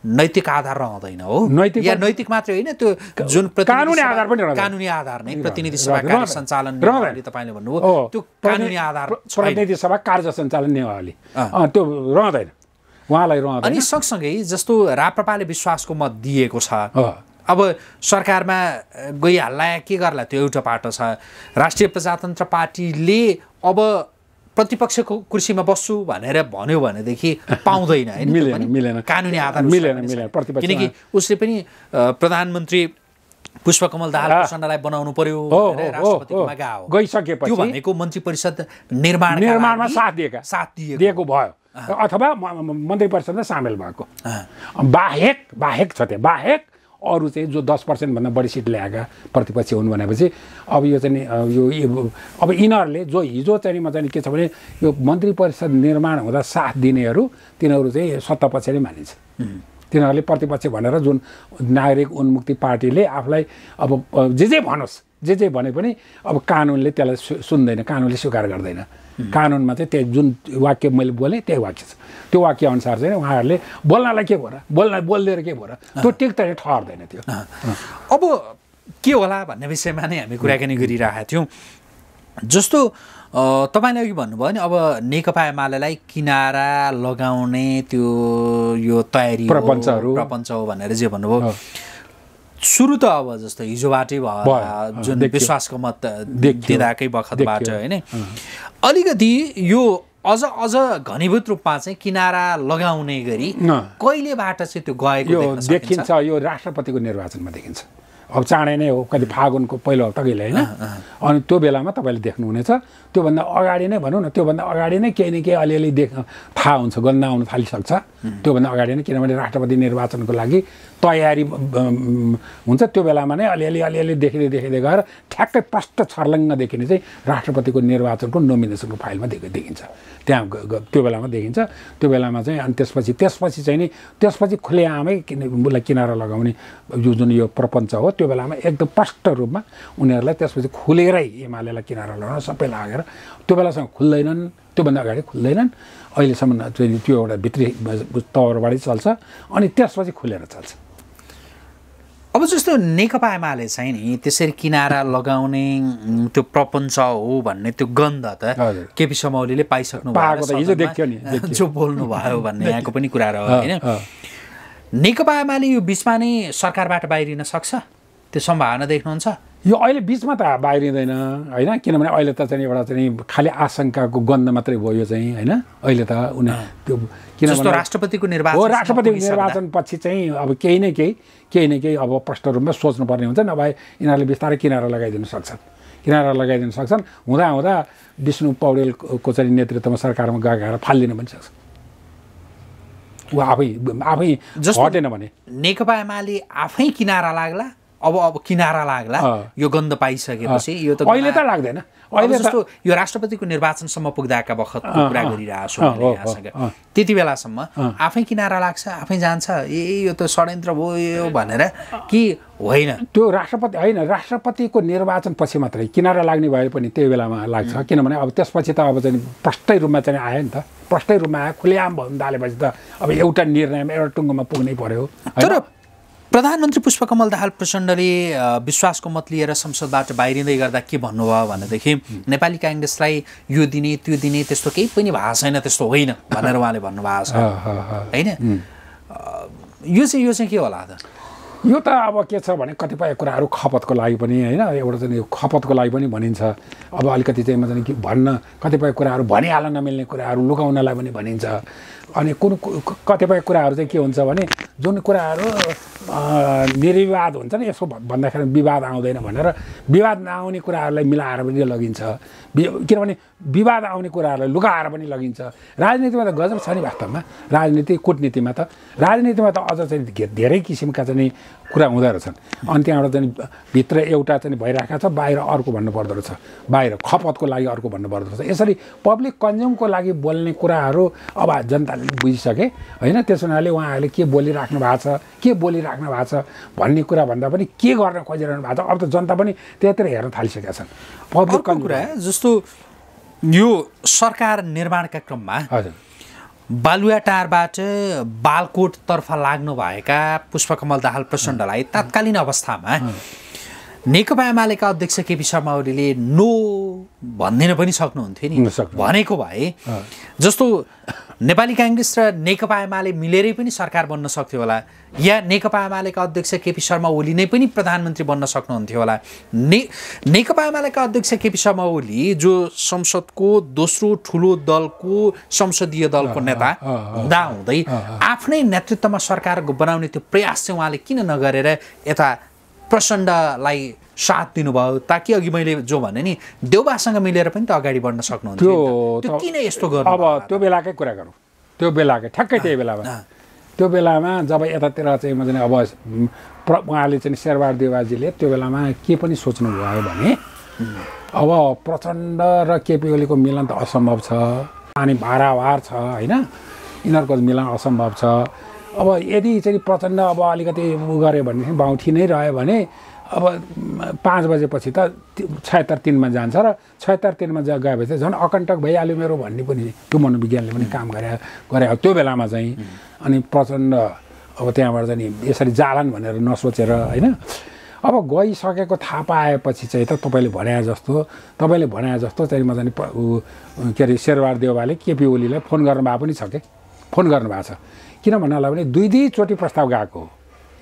नैतिक आधार रहँदैन हो नैतिक या नैतिक मात्रै होइन त्यो जुन कानुनी आधार पनि रहँदैन कानुनी आधार नै प्रतिनिधि सभा कार्य सञ्चालन नियमावली तपाईँले भन्नुभयो त्यो कानुनी आधार प्रतिनिधि सभा कार्य सञ्चालन नियमावली त्यो रहँदैन उहाँलाई रहँदैन अनि सँगसँगै जस्तो राप्रपाले विश्वासको मत दिएको छ अब सरकारमा गइहाल्ला के गर्ला त्यो एउटा पाटो छ राष्ट्रिय प्रजातन्त्र पार्टीले अब प्रतिपक्षको कुर्सीमा बस्छु भनेर भन्यो भनेदेखि पाउँदैन हैन मिलेन मिलेन कानुनी आधार मिलेन मिलेन प्रतिपक्ष किनकि उसले पनि प्रधानमन्त्री पुष्पकमल दाहाल प्रचण्डलाई बनाउनु पर्यो भनेर राष्ट्रपतिकोमा गयो गइसकेपछि त्यो भनेको मन्त्री परिषद निर्माण निर्माणमा साथ दिएका साथ दिएको भयो अथवा मन्त्री परिषदमा सामेल भएको बाहेक बाहेक छ त्यो बाहेक अरू चाहिँ जो दस पर्सेन्टभन्दा बढी सिट ल्याएका प्रतिपक्ष हुन् भनेपछि अब यो चाहिँ यो अब यिनीहरूले जो हिजो चाहिँ म चाहिँ के छ भने यो मन्त्री परिषद निर्माण हुँदा साथ दिनेहरू तिनीहरू चाहिँ सत्ता पक्ष नै मानिन्छ तिनीहरूले प्रतिपक्ष भनेर जुन नागरिक उन्मुक्ति पार्टीले आफूलाई अब जे जे भनोस् जे जे भने पनि अब कानुनले त्यसलाई सुन्दैन कानुनले स्वीकार गर्दैन कानुनमा चाहिँ त्यही जुन वाक्य मैले बोलेँ त्यही वाक्य छ त्यो वाक्य अनुसार चाहिँ उहाँहरूले बोल्नलाई के भयो र बोल्न बोलिदिएर के भयो र त्यो टिक त ठहर्दैन त्यो अब के होला भन्ने विषयमा नै हामी कुराकानी गरिरहेका थियौँ जस्तो तपाईँले अघि भन्नुभयो नि अब नेकपा एमालेलाई किनारा लगाउने त्यो यो तयारी प्रपञ्चहरू प्रपञ्च हो भनेर जे भन्नुभयो सुरु त अब जस्तो हिजोबाटै भयो जुन विश्वासको मत दिँदाकै बखतबाट होइन अलिकति यो अझ अझ घनीभूत रूपमा चाहिँ किनारा लगाउने गरी कहिलेबाट चाहिँ त्यो गएको देखिन्छ यो राष्ट्रपतिको निर्वाचनमा देखिन्छ अब चाँडै नै हो कति फागुनको पहिलो हप्ता गइले होइन अनि त्यो बेलामा तपाईँले देख्नुहुनेछ त्योभन्दा अगाडि नै भनौँ न त्योभन्दा अगाडि नै केही न केही अलिअलि देख थाहा हुन्छ गन्न आउन थालिसक्छ त्योभन्दा अगाडि नै किनभने राष्ट्रपति निर्वाचनको लागि तयारी हुन्छ त्यो बेलामा नै अलिअलि अलिअलि देखिँदै देखिँदै गएर ठ्याक्कै प्रष्ट छर्लङ्ग देखिने चाहिँ राष्ट्रपतिको निर्वाचनको नोमिनेसनको फाइलमा देख देखिन्छ त्यहाँ त्यो बेलामा देखिन्छ त्यो बेलामा चाहिँ अनि त्यसपछि त्यसपछि चाहिँ नि त्यसपछि खुलेआमै किन उसलाई किनारा लगाउने यो जुन यो प्रपञ्च हो त्यो बेलामा एकदम प्रष्ट रूपमा उनीहरूलाई त्यसपछि खुलेरै एमालेलाई किनारा लगाउन सबै लागेर त्यो बेलासँग खुल्दैनन् त्योभन्दा अगाडि खुल्दैनन् अहिलेसम्म चाहिँ त्यो एउटा भित्री तवरबाटै चल्छ अनि त्यसपछि खुलेर चल्छ अब जस्तो नेकपा एमाले चाहिँ नि त्यसरी किनारा लगाउने त्यो प्रपञ्च हो भन्ने त्यो गन्ध त केपी शमौलीले पाइसक्नु भयो जो बोल्नु भयो भन्ने यहाँको पनि कुरा रह्यो होइन नेकपा एमाले यो बिचमा नै सरकारबाट बाहिरिन सक्छ त्यो सम्भावना देख्नुहुन्छ यो अहिले बिचमा त बाहिरिँदैन होइन किनभने अहिले त चाहिँ एउटा चाहिँ खालि आशंकाको गन्ध मात्रै भयो यो चाहिँ होइन अहिले त उनीहरू त्यो किनभने राष्ट्रपतिको निर्वाचन हो राष्ट्रपतिको निर्वाचन पछि चाहिँ अब केही न केही केही न केही अब प्रष्ट रूपमा सोच्नुपर्ने हुन्छ नभए यिनीहरूले बिस्तारै किनारा लगाइदिन सक्छन् किनारा लगाइदिन सक्छन् हुँदा हुँदा विष्णु पौडेलको चाहिँ नेतृत्वमा सरकारमा गएर फालिदिन पनि सक्छ ऊ आफै आफै हटेन भने नेकपा एमाले आफै किनारा लाग्ला अब अब किनारा लाग्ला यो गन्ध पाइसकेपछि यो त अहिले त लाग्दैन अहिले जस्तो यो राष्ट्रपतिको निर्वाचनसम्म पुग्दाका बखत कुरा गरिरहेको छु यहाँसँग त्यति बेलासम्म आफै किनारा लाग्छ आफै जान्छ ए यो त षड्यन्त्र भयो भनेर कि होइन त्यो राष्ट्रपति होइन राष्ट्रपतिको निर्वाचन पछि मात्रै किनारा लाग्ने भए पनि त्यही बेलामा लाग्छ किनभने अब त्यसपछि त अब चाहिँ प्रष्टै रूपमा चाहिँ आयो नि त प्रष्टै रूपमा आयो खुलेआम भन्नु थालेपछि त अब एउटा निर्णयमा एउटा टुङ्गोमा पुग्नै पर्यो तर प्रधानमन्त्री पुष्पकमल दाहाल प्रचण्डले विश्वासको मत लिएर संसदबाट बाहिरिँदै गर्दा के भन्नुभयो भनेदेखि नेपाली काङ्ग्रेसलाई यो दिने त्यो दिने त्यस्तो केही पनि भएको छैन त्यस्तो होइन भनेर उहाँले भन्नुभएको छ होइन यो चाहिँ यो चाहिँ के होला त यो त अब के छ भने कतिपय कुराहरू खपतको लागि पनि होइन एउटा चाहिँ यो खपतको लागि पनि भनिन्छ अब अलिकति चाहिँ म चाहिँ भन्न कतिपय कुराहरू भनिहाल्न नमिल्ने कुराहरू लुकाउनलाई पनि भनिन्छ अनि कुन कतिपय कुराहरू चाहिँ के हुन्छ भने जुन कुराहरू निर्विवाद हुन्छ नि यसो भन्दाखेरि विवाद आउँदैन भनेर विवाद नआउने कुराहरूलाई मिलाएर पनि लगिन्छ किनभने विवाद आउने कुराहरूलाई लुकाएर पनि लगिन्छ राजनीतिमा त गजब छ नि वास्तवमा राजनीति कूटनीतिमा त राजनीतिमा त अझ चाहिँ धेरै किसिमका चाहिँ कुरा हुँदो रहेछन् अनि त्यहाँबाट चाहिँ भित्र एउटा चाहिँ भइरहेको छ बाहिर अर्को भन्नुपर्दो रहेछ बाहिर खपतको लागि अर्को भन्नुपर्दो रहेछ यसरी पब्लिक कन्ज्युमको लागि बोल्ने कुराहरू अब जनताले बुझिसके होइन त्यस हुनाले उहाँहरूले के बोलिराख्नु भएको छ के बोलिराख्नु भएको छ भन्ने कुरा भन्दा पनि के गर्न खोजिरहनु भएको छ अब त जनता पनि त्यतिर हेर्न थालिसकेका छन् पब्लिक कुरा जस्तो यो सरकार निर्माणका क्रममा हजुर बालुवाटारबाट बालकोटतर्फ लाग्नुभएका पुष्पकमल दाहाल प्रचण्डलाई तात्कालीन अवस्थामा नेकपा एमालेका अध्यक्ष केपी शर्मा ओलीले नो भनिदिन पनि सक्नुहुन्थ्यो नि। भनेको भए जस्तो नेपाली काङ्ग्रेस र नेकपा एमाले मिलेरै पनि सरकार बन्न सक्थ्यो होला, या नेकपा एमालेका अध्यक्ष केपी शर्मा ओली नै पनि प्रधानमन्त्री बन्न सक्नुहुन्थ्यो होला। ने नेकपा एमालेका अध्यक्ष केपी शर्मा ओली जो संसदको दोस्रो ठुलो दलको संसदीय दलको नेता हुँदा हुँदै आफ्नै नेतृत्वमा सरकार बनाउने त्यो प्रयास चाहिँ उहाँले किन नगरेर यता प्रचण्डलाई साथ दिनुभयो, ताकि अघि मैले जो भने नि देउबासँग मिलेर पनि त अगाडि बढ्न सक्नुहुन्थ्यो। त्यो किन यस्तो गर्नु? अब त्यो बेलाकै कुरा गरौँ, त्यो बेलाकै ठ्याक्कै त्यही बेलामा त्यो बेलामा जब यतातिर चाहिँ म चाहिँ अब उहाँले चाहिँ शेरबहादुर देउबाजीले त्यो बेलामा के पनि सोच्नुभयो भने अब प्रचण्ड र केपी ओलीको मिलन त असम्भव छ, अनि भारावार छ होइन, यिनीहरूको मिलन असम्भव छ। अब यदि चाहिँ प्रचण्ड अब अलिकति उ गऱ्यो भनेदेखि बाउठी नै रह्यो भने अब पाँच बजेपछि त छयत्तर तिनमा जान्छ र छयत्तर तिनमा जा गएपछि झन् अकन्टक भइहाल्यो मेरो भन्ने पनि त्यो मनोविज्ञानले पनि काम गरे गरे त्यो बेलामा चाहिँ। अनि प्रचण्ड अब त्यहाँबाट चाहिँ यसरी जालान् भनेर नसोचेर होइन, अब गइसकेको थाहा पाएपछि चाहिँ त तपाईँले भने जस्तो तपाईँले भने जस्तो चाहिँ म चाहिँ के अरे शेरबहादुर देउबाले केपी ओलीलाई फोन गर्नुभएको पनि छ कि फोन गर्नुभएको छ। किन भन्नलाई भने दुई दुईचोटि प्रस्ताव गएको हो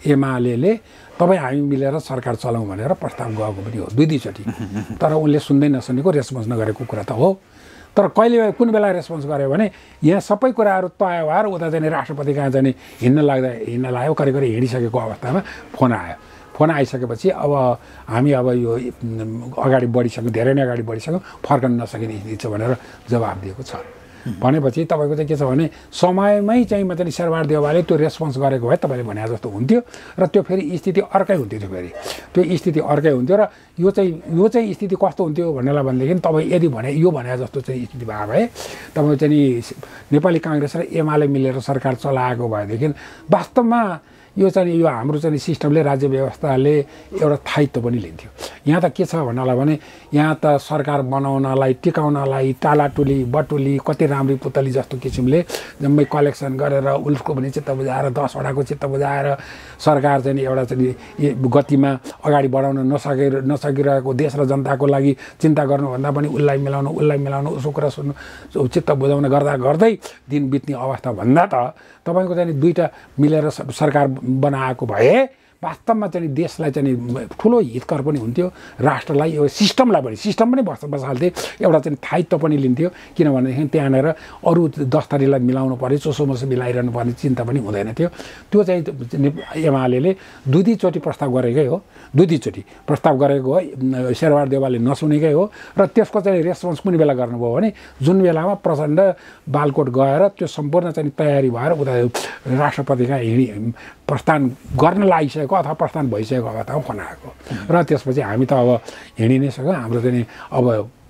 एमाले तपाईँ हामी मिलेर सरकार चलाउँ भनेर प्रस्ताव गएको पनि हो दुई दुईचोटि, तर उनले सुन्दै नसुनेको रेस्पोन्स नगरेको कुरा त हो। तर कहिले कुन बेला रेस्पोन्स गर्यो भने यहाँ सबै कुराहरू तय भएर उता चाहिँ राष्ट्रपति कहाँ चाहिँ हिँड्न लाग्दा हिँड्न लाग्यो, करिब करिब हिँडिसकेको अवस्थामा फोन आयो। फोन आइसकेपछि अब हामी अब यो अगाडि बढिसक्यौँ, धेरै नै अगाडि बढिसक्यौँ, फर्कन नसकिने स्थिति छ भनेर जवाब दिएको छ। भनेपछि तपाईँको चाहिँ के छ भने समयमै चाहिँ म चाहिँ शेरबहादुर देउबाले त्यो रेस्पोन्स गरेको भए तपाईँले भने जस्तो हुन्थ्यो र त्यो फेरि स्थिति अर्कै हुन्थ्यो। त्यो फेरि त्यो स्थिति अर्कै हुन्थ्यो र यो चाहिँ यो चाहिँ स्थिति कस्तो हुन्थ्यो भन्नेलाई भनेदेखि तपाईँ यदि भने यो भने जस्तो चाहिँ स्थिति भएको भए तपाईँ चाहिँ नेपाली काङ्ग्रेस र एमाले मिलेर सरकार चलाएको भएदेखि वास्तवमा यो चाहिँ यो हाम्रो चाहिँ सिस्टमले राज्य व्यवस्थाले एउटा स्थायित्व पनि लिन्थ्यो। यहाँ त के छ भन्नलाई भने यहाँ त सरकार बनाउनलाई टिकाउनलाई टालाटुली बटुली कति राम्री पुतली जस्तो किसिमले जम्मै कलेक्सन गरेर उसको पनि चित्त बुझाएर दसवटाको चित्त बुझाएर सरकार चाहिँ एउटा चाहिँ गतिमा अगाडि बढाउन नसकेर नसकिरहेको देश र जनताको लागि चिन्ता गर्नुभन्दा पनि उसलाई मिलाउनु उसलाई मिलाउनु उसको कुरा सुन्नु चित्त बुझाउन गर्दा गर्दै दिन बित्ने अवस्था भन्दा त तपाईँको चाहिँ दुईवटा मिलेर सरकार बनाएको भए वास्तवमा चाहिँ देशलाई चाहिँ ठुलो हितकर पनि हुन्थ्यो, राष्ट्रलाई यो सिस्टमलाई पनि सिस्टम पनि बस बसाल्थे, एउटा चाहिँ स्थायित्व पनि लिन्थ्यो। किनभनेदेखि त्यहाँनिर अरू दस थरीलाई मिलाउनु पर्यो, चोसोमोसो मिलाइरहनु पर्ने चिन्ता पनि हुँदैन थियो। त्यो चाहिँ एमाले दुई दुईचोटि प्रस्ताव गरेकै हो, दुई दुईचोटि प्रस्ताव गरेको हो, शेरबहादुर देउबाले नसुनेकै हो। र त्यसको चाहिँ रेस्पोन्स कुन बेला गर्नुभयो भने जुन बेलामा प्रचण्ड बालकोट गएर त्यो सम्पूर्ण चाहिँ तयारी भएर उता राष्ट्रपतिका हिँडी प्रस्थान गर्न लागिसकेको अथवा प्रस्थान भइसकेको अवस्थामा फोन आएको र त्यसपछि हामी त अब हिँडि नै सक्यौँ, हाम्रो चाहिँ अब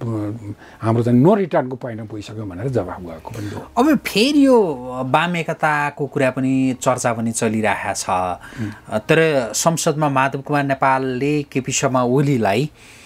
हाम्रो चाहिँ नो रिटर्नको पोइन्टमा पुगिसक्यो भनेर जवाब गएको पनि हो। अब फेरि यो वाम एकताको कुरा पनि चर्चा पनि चलिरहेको छ, तर संसदमा माधव कुमार नेपालले केपी शर्मा ओलीलाई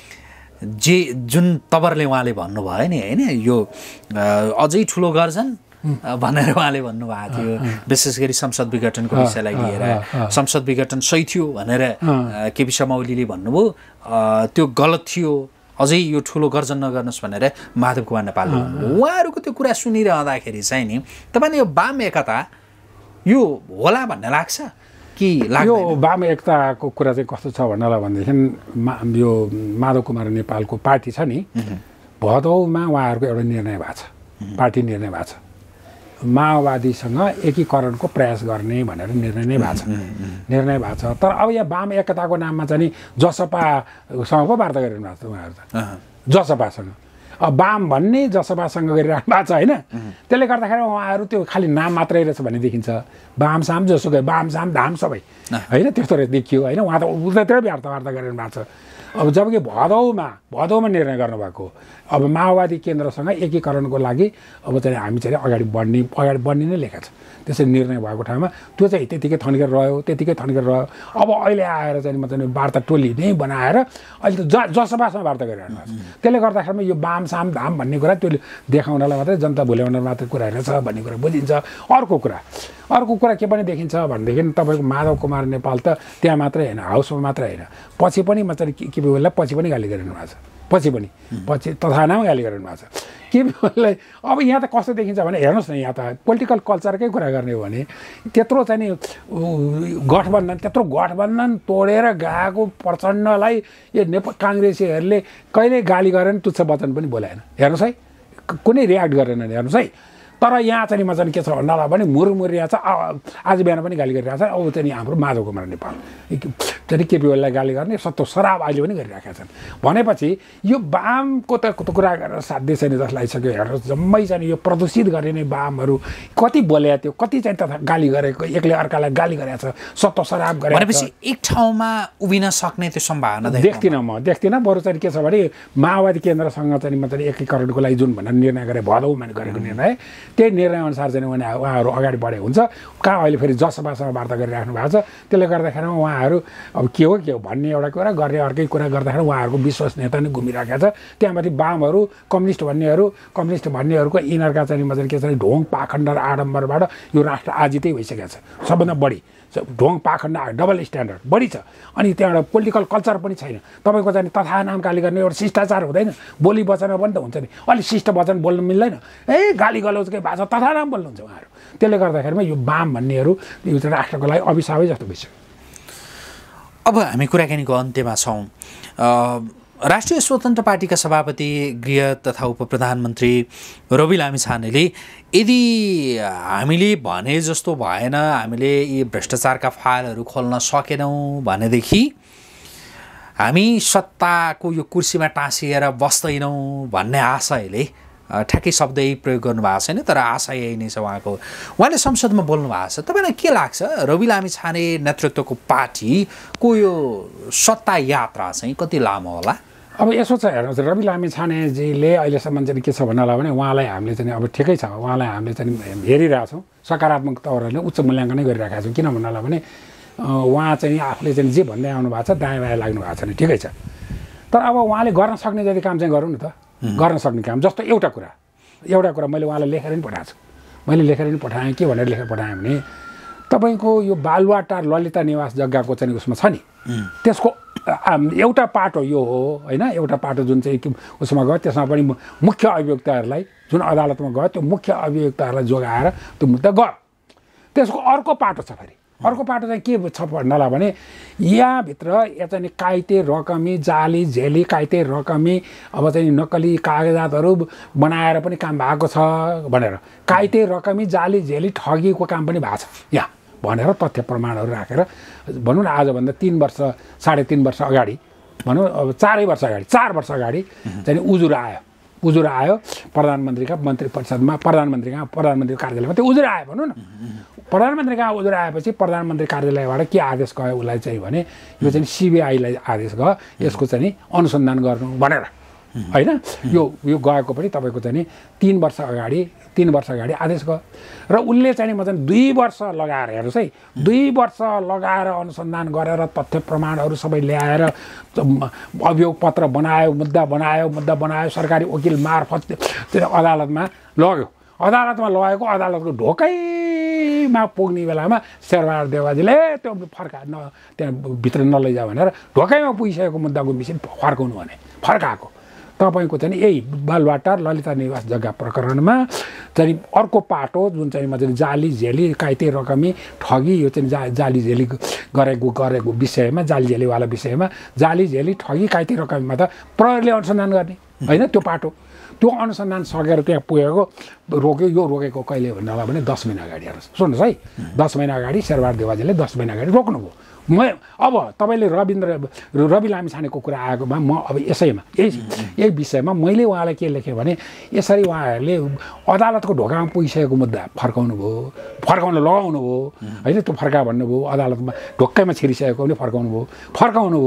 जे जुन तवरले उहाँले भन्नुभयो नि होइन, यो अझै ठुलो गर्छन् भनेर उहाँले भन्नुभएको थियो, विशेष गरी संसद विघटनको विषयलाई लिएर संसद विघटन सही थियो भनेर केपी शर्मा ओलीले भन्नुभयो, त्यो गलत थियो, अझै यो ठुलो गर्जन नगर्नुहोस् भनेर माधव कुमार नेपालले भन्नुभयो। उहाँहरूको त्यो कुरा सुनिरहँदाखेरि चाहिँ नि तपाईँले यो वाम एकता यो होला भन्ने लाग्छ कि लाग्दैन? यो वाम एकताको कुरा चाहिँ कस्तो छ भन्नलाई भनेदेखि यो माधव कुमार नेपालको पार्टी छ नि, भदौमा उहाँहरूको एउटा निर्णय भएको छ, पार्टी निर्णय भएको छ, माओवादीसँग एकीकरणको प्रयास गर्ने भनेर निर्णय नै भएको छ, निर्णय भएको छ। तर अब यहाँ वाम एकताको नाममा चाहिँ नि जसपासँग पो वार्ता गरिरहनु भएको छ उहाँहरू त, जसपासँग अब वाम भन्ने जसपासँग गरिरहनु भएको छ होइन। त्यसले गर्दाखेरि उहाँहरू त्यो खालि नाम मात्रै रहेछ भन्ने देखिन्छ, वाम साम जोसुकै वाम साम धाम सबै होइन, त्यस्तो देखियो होइन। उहाँ त उतातिरै वार्ता वार्ता गरिरहनु भएको छ। अब जबकि भदौमा भदौमा निर्णय गर्नुभएको अब माओवादी केन्द्रसँग एकीकरणको लागि अब चाहिँ हामी चाहिँ अगाडि बढ्ने अगाडि बढ्ने नै लेखेको छ। त्यसरी निर्णय भएको ठाउँमा त्यो चाहिँ त्यतिकै थन्केर रह्यो त्यतिकै थन्केर रह्यो। अब अहिले आएर चाहिँ म चाहिँ वार्ता टोली नै बनाएर अहिले त ज जसोबासमा वार्ता गरिरहनु भएको छ। त्यसले गर्दाखेरि यो बाम साम धाम भन्ने कुरा त्यो देखाउनलाई मात्रै जनता भुल्याउन मात्रै कुरा रहेछ भन्ने कुरा बुझिन्छ। अर्को कुरा अर्को कुरा के पनि देखिन्छ भनेदेखि तपाईँको माधव कुमार नेपाल त त्यहाँ मात्रै होइन, हाउसमा मात्रै होइन, पछि पनि म चाहिँ के बेला पछि पनि गाली गरिरहनु भएको छ। पछि पनि पछि तथानामा गाली गरिरहनु भएको छ के बेलालाई। अब यहाँ त कस्तो देखिन्छ भने हेर्नुहोस् न, यहाँ त पोलिटिकल कल्चरकै कुरा गर्ने हो भने त्यत्रो चाहिँ नि गठबन्धन त्यत्रो गठबन्धन तोडेर गएको प्रचण्डलाई यो नेपाल काङ्ग्रेसीहरूले कहिले गाली गरेन, तुच्छ वचन पनि बोलाएन। हेर्नुहोस् है, कुनै रियाक्ट गरेनन्। हेर्नुहोस् है, तर यहाँ चाहिँ म चाहिँ के छ भन्दा पनि मुरमुरिया छ। आज बिहान पनि गाली गरिरहेको छ। अब चाहिँ हाम्रो माधव कुमार नेपाल चाहिँ केपी ओलीलाई गाली गर्ने सत्तो सराब अहिले पनि गरिरहेका छन् भनेपछि यो वामको त कुरा गरेर साध्य छैन जस्तो लागिसक्यो। हेर्नुहोस्, जम्मै चाहिँ यो प्रदूषित गरिने वामहरू कति बोले थियो, कति चाहिँ तथा गाली गरेको, एकले अर्कालाई गाली गरेको छ, सत्तो सराब गरेको भनेपछि एक ठाउँमा उभिन सक्ने त्यो सम्भावना देख्दिनँ म देख्दिनँ। बरु चाहिँ के छ भने माओवादी केन्द्रसँग चाहिँ म चाहिँ एकीकरणको लागि जुन भनेर निर्णय गरे भदौमा गरेको निर्णय, त्यही निर्णयअनुसार चाहिँ उहाँहरू अगाडि बढे हुन्छ। कहाँ अहिले फेरि जसपासँग वार्ता गरिराख्नु भएको छ। त्यसले गर्दाखेरि उहाँहरू अब के हो के हो भन्ने एउटा कुरा गर्ने अर्कै कुरा गर्दाखेरि उहाँहरूको विश्वसनीयता नै घुमिरहेको छ। त्यहाँमाथि वामहरू कम्युनिस्ट भन्नेहरू कम्युनिस्ट भन्नेहरूको यिनीहरूका चाहिँ मतलब के छ भने ढोङ पाखण्ड र आडम्बरबाट यो राष्ट्र आजितै भइसकेको छ। सबभन्दा बढी ढोङ पाखण्ड डबल स्ट्यान्डर्ड बढी छ। अनि त्यहाँबाट पोलिटिकल कल्चर पनि छैन। तपाईँको चाहिँ तथा नाम गाली गर्ने एउटा शिष्टाचार हुँदैन। बोली वचनमा पनि त हुन्छ नि, अलिक शिष्ट वचन बोल्नु मिल्दैन। ए गाली गलौजकै भाषा तथा नाम बोल्नुहुन्छ उहाँहरू। त्यसले गर्दाखेरिमा यो वाम भन्नेहरू यो राष्ट्रको लागि अभिशापै जस्तो भइसक्यो। अब हामी कुराकानीको अन्त्यमा छौँ। राष्ट्रिय स्वतन्त्र पार्टीका सभापति गृह तथा उपप्रधानमन्त्री रवि लामिछानेले यदि हामीले भने जस्तो भएन, हामीले यी भ्रष्टाचारका फाइलहरू खोल्न सकेनौँ भनेदेखि हामी सत्ताको यो कुर्सीमा टाँसिएर बस्दैनौँ भन्ने आशयले ठ्याक्कै शब्द यही प्रयोग गर्नुभएको छैन, तर आशय यही नै छ उहाँको। उहाँले संसदमा बोल्नु भएको छ। तपाईँलाई के लाग्छ रवि लामिछाने नेतृत्वको पार्टीको यो सत्ता यात्रा चाहिँ कति लामो होला? अब यसो छ, हेर्नुहोस्, रवि लामिछानेजीले अहिलेसम्म चाहिँ के छ भन्नलाई भने उहाँलाई हामीले चाहिँ अब ठिकै छ, उहाँलाई हामीले चाहिँ हेरिरहेछौँ, सकारात्मक तौरले उच्च मूल्याङ्कनै गरिरहेका छौँ। किन भन्नलाई भने उहाँ चाहिँ आफूले चाहिँ जे भन्दै आउनु भएको छ, दायाँ बायाँ लाग्नु भएको छ नि, ठिकै छ। तर अब उहाँले गर्न सक्ने जति काम चाहिँ गरौँ न त, गर्न सक्ने काम। जस्तो एउटा कुरा एउटा कुरा मैले उहाँलाई लेखेर पनि पठाएको छु। मैले लेखेर पनि पठाएँ। के भनेर लेखेर पठाएँ भने तपाईँको यो बालुवाटार ललिता निवास जग्गाको चाहिँ उसमा छ नि, त्यसको एउटा पाटो यो हो होइन, एउटा पाटो जुन चाहिँ उसमा गयो त्यसमा पनि मुख्य अभियुक्तहरूलाई जुन अदालतमा गयो त्यो मुख्य अभियुक्तहरूलाई जोगाएर त्यो मुद्दा गयो। त्यसको अर्को पाटो छ। फेरि अर्को पाटो चाहिँ के छ भन्नलाई भने यहाँभित्र या चाहिँ काइते रकमी जाली झेली काइते रकमी अब चाहिँ नक्कली कागजातहरू बनाएर पनि काम भएको छ भनेर, काइते रकमी जाली झेली ठगीको काम पनि भएको छ यहाँ भनेर तथ्य प्रमाणहरू राखेर भनौँ न आजभन्दा तिन वर्ष साढे तिन वर्ष अगाडि भनौँ अब चारै वर्ष अगाडि चार वर्ष अगाडि चाहिँ उजुर आयो उजुर आयो प्रधानमन्त्रीका मन्त्री परिषदमा प्रधानमन्त्रीका प्रधानमन्त्री कार्यालयमा त्यो उजुर आयो भनौँ न। प्रधानमन्त्री कहाँ उजुर आएपछि प्रधानमन्त्री कार्यालयबाट के आदेश गयो उसलाई चाहिँ भने यो चाहिँ सिबिआईलाई आदेश गयो यसको चाहिँ अनुसन्धान गर्नु भनेर होइन। यो यो गएको पनि तपाईँको चाहिँ तिन वर्ष अगाडि तिन वर्ष अगाडि आदेश गयो र उसले चाहिँ म चाहिँ दुई वर्ष लगाएर हेर्नुहोस् है, दुई वर्ष लगाएर अनुसन्धान गरेर तथ्य प्रमाणहरू सबै ल्याएर अभियोग पत्र बनायो, मुद्दा बनायो मुद्दा बनायो सरकारी वकिल मार्फत त्यो अदालतमा लग्यो। अदालतमा लगेको अदालतको ढोकैमा पुग्ने बेलामा शेरबहादुर देउबाजीले त्यो फर्का न त्यहाँ भित्र नलैजा भनेर ढोकैमा पुगिसकेको मुद्दाको विषय फर्काउनु भने फर्काएको। तपाईँको चाहिँ यही बालुवाटार ललिता निवास जग्गा प्रकरणमा चाहिँ अर्को पाटो जुन चाहिँ म चाहिँ जाली झेली काइते रकमी ठगी यो चाहिँ जा जाली झेली गरेको गरेको विषयमा जाली झेलीवाला विषयमा जाली झेली ठगी काइते रकमीमा त प्रहरीले अनुसन्धान गर्ने होइन। त्यो पाटो त्यो अनुसन्धान सकेर त्यहाँ पुगेको रोक्यो। यो रोकेको कहिले भन्नलाई भने दस महिना अगाडि हेर्नुहोस्, सुन्नुहोस् है, दस महिना अगाडि शेरबहादुर देउबाजीले दस महिना अगाडि रोक्नुभयो। म अब तपाईँले रविन्द्र रवि लामिछानेको कुरा आएकोमा म अब यसैमा यही यही विषयमा मैले उहाँलाई के लेखेँ भने यसरी उहाँहरूले अदालतको ढोकामा पुगिसकेको मुद्दा फर्काउनु भयो, फर्काउन लगाउनु भयो होइन। त्यो फर्का भन्नुभयो, अदालतमा ढोक्कैमा छिरिसकेको पनि फर्काउनु भयो फर्काउनु भयो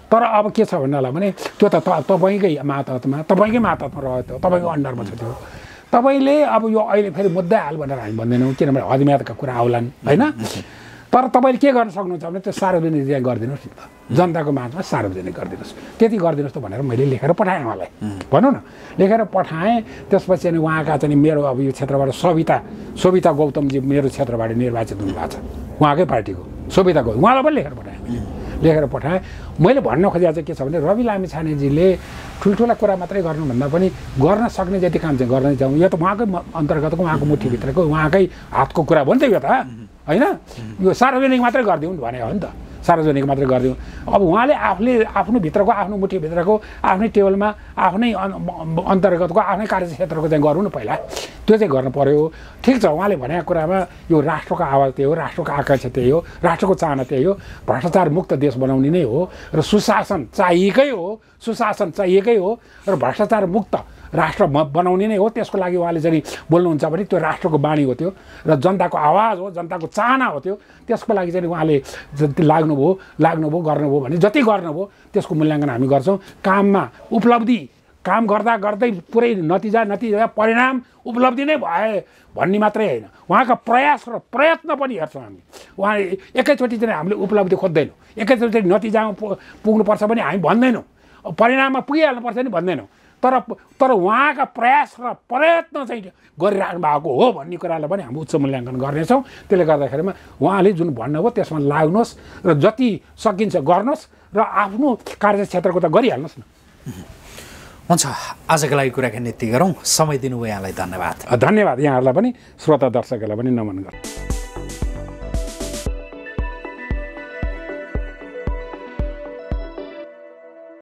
तर अब के छ भन्नालाई भने त्यो त तपाईँकै मातहतमा तपाईँकै मातहतमा रह्यो तपाईँको अन्डरमा छ त्यो तपाईँले अब यो अहिले फेरि मुद्दा हाल भनेर हामी भन्दैनौँ किनभने हदमियातका कुरा आउलान् होइन तर तपाईँले के गर्न सक्नुहुन्छ भने त्यो सार्वजनिक गरिदिनुहोस् नि त जनताको माझमा सार्वजनिक गरिदिनुहोस् त्यति गरिदिनुहोस् त भनेर मैले लेखेर पठाएँ उहाँलाई भनौँ न लेखेर पठाएँ त्यसपछि अनि उहाँका चाहिँ मेरो अब यो क्षेत्रबाट सविता सविता गौतमजी मेरो क्षेत्रबाट निर्वाचित हुनुभएको छ उहाँकै पार्टीको सविता गौतम उहाँलाई पनि लेखेर पठाएँ मैले लेखेर पठाएँ मैले भन्न खोजेको चाहिँ के छ भने रवि लामिछानेजीले ठुल्ठुला कुरा मात्रै गर्नुभन्दा पनि गर्न सक्ने जति काम चाहिँ गर्नै जाउँ यो त उहाँकै अन्तर्गतको उहाँको मुठीभित्रको उहाँकै हातको कुरा हो नि त यो त होइन यो सार्वजनिक मात्रै गरिदिउँ भने हो नि त सार्वजनिक मात्रै गरिदिउँ अब उहाँले आफूले आफ्नो भित्रको आफ्नो मुठीभित्रको आफ्नै टेबलमा आफ्नै अन्तर्गतको आफ्नै कार्यक्षेत्रको चाहिँ गर्नु न पहिला त्यो चाहिँ गर्नु पर्यो ठिक छ उहाँले भनेको कुरामा यो राष्ट्रको आवाज त्यही हो राष्ट्रको आकांक्षा त्यही हो राष्ट्रको चाहना त्यही हो भ्रष्टाचार मुक्त देश बनाउने नै हो र सुशासन चाहिएकै हो सुशासन चाहिएकै हो र भ्रष्टाचार मुक्त राष्ट्र बनाउने नै हो त्यसको लागि उहाँले चाहिँ बोल्नुहुन्छ भने त्यो राष्ट्रको बानी हो त्यो र जनताको आवाज हो जनताको चाहना हो त्यो त्यसको लागि चाहिँ उहाँले लाग्नुभयो लाग्नुभयो गर्नुभयो भने जति गर्नुभयो त्यसको मूल्याङ्कन हामी गर्छौँ काममा उपलब्धि काम गर्दा गर्दै पुरै नतिजा नतिजा परिणाम उपलब्धि नै भए भन्ने मात्रै होइन उहाँका प्रयास र प्रयत्न पनि हेर्छौँ हामी उहाँ एकैचोटि चाहिँ हामीले उपलब्धि खोज्दैनौँ एकैचोटि नतिजामा पुग्नुपर्छ भने हामी भन्दैनौँ परिणाममा पुगिहाल्नुपर्छ नि भन्दैनौँ तर तर उहाँका प्रयास र प्रयत्न चाहिँ गरिराख्नु भएको हो भन्ने कुरालाई पनि हामी उच्च मूल्याङ्कन गर्नेछौँ त्यसले गर्दाखेरिमा उहाँले जुन भन्नुभयो त्यसमा लाग्नुहोस् र जति सकिन्छ गर्नुहोस् र आफ्नो कार्यक्षेत्रको त गरिहाल्नुहोस् न हुन्छ आजको लागि कुराकानी यति गरौँ समय दिनुभयो यहाँलाई धन्यवाद धन्यवाद यहाँहरूलाई पनि श्रोता दर्शकहरूलाई पनि नमन गर्छु